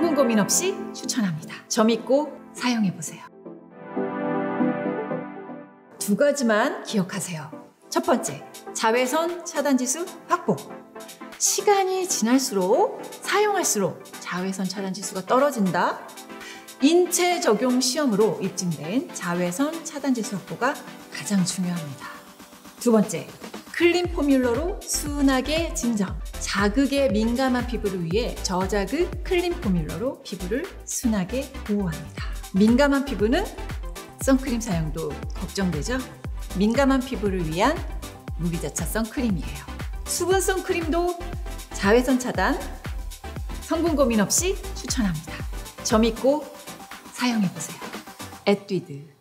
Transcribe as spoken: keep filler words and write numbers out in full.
성분 고민 없이 추천합니다. 저 믿고 사용해보세요. 두 가지만 기억하세요. 첫 번째, 자외선 차단지수 확보. 시간이 지날수록 사용할수록 자외선 차단지수가 떨어진다. 인체 적용 시험으로 입증된 자외선 차단지수 확보가 가장 중요합니다. 두 번째, 클린 포뮬러로 순하게 진정. 자극에 민감한 피부를 위해 저자극 클린 포뮬러로 피부를 순하게 보호합니다. 민감한 피부는 선크림 사용도 걱정되죠? 민감한 피부를 위한 무기자차 선크림이에요. 수분성 크림도 자외선 차단, 성분 고민 없이 추천합니다. 저 믿고 사용해보세요. 에뛰드